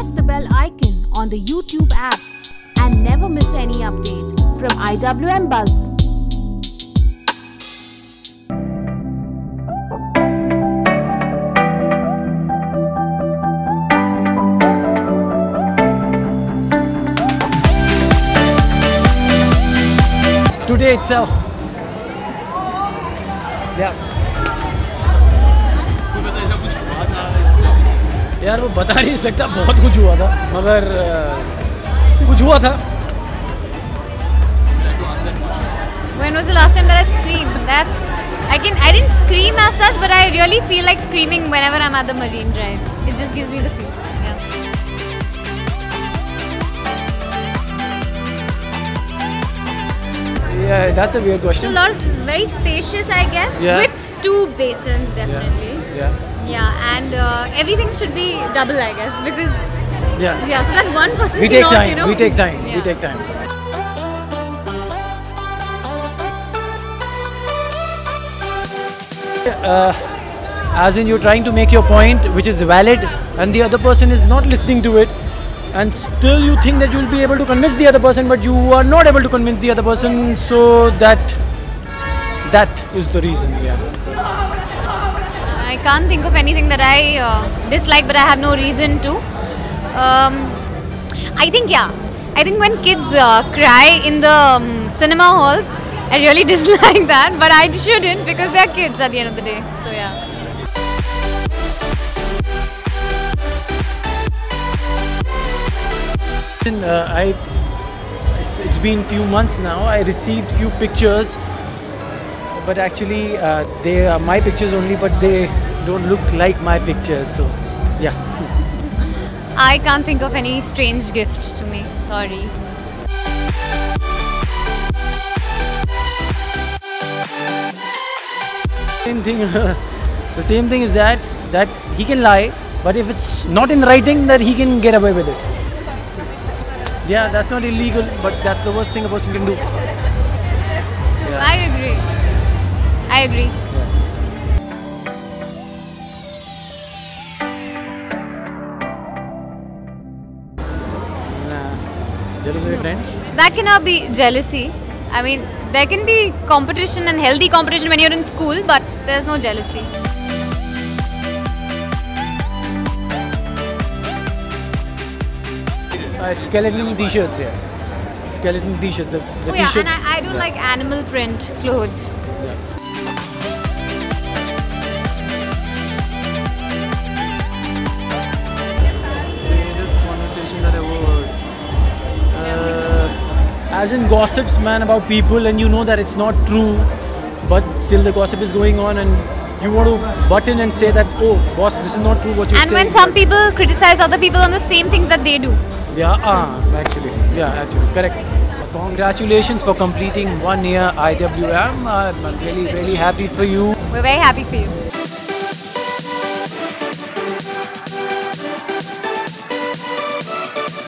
press the bell icon on the YouTube app and never miss any update from IWM Buzz. Today itself. Yeah. यार वो बता नहीं सकता, बहुत कुछ हुआ था, मगर कुछ हुआ था. When was the last time that I screamed? That I didn't scream as such, but I really feel like screaming whenever I'm at the Marine Drive. It just gives me the feel. Yeah, that's a weird question. So very spacious, I guess, with two basins definitely. Yeah, and everything should be double, I guess, because so that one person we take time. We take time. We take time. As in, you're trying to make your point, which is valid, and the other person is not listening to it, and still you think that you'll be able to convince the other person, but you are not able to convince the other person. So that is the reason. I can't think of anything that I dislike, but I have no reason to. I think when kids cry in the cinema halls, I really dislike that, but I shouldn't because they're kids at the end of the day. So yeah. It's been few months now. I received few pictures, but actually they are my pictures only, but they don't look like my pictures. So yeah. I can't think of any strange gift to me. Sorry. Same thing. The same thing is that he can lie, but if it's not in writing, that he can get away with it. Yeah, that's not illegal, but that's the worst thing a person can do. True, I agree. Jealous of your friend? That cannot be jealousy. I mean, there can be competition and healthy competition when you're in school, but there's no jealousy. Skeleton t-shirts, skeleton t-shirts. The t-shirts. And I do like animal print clothes. Latest conversation that I overheard. As in gossips, man, about people, and you know that it's not true, but still the gossip is going on, and you want to butt in and say that, oh, boss, this is not true what you're saying. And when some people criticize other people on the same things that they do. Actually, correct. Congratulations for completing 1 year IWM. I'm really, really happy for you. We're very happy for you.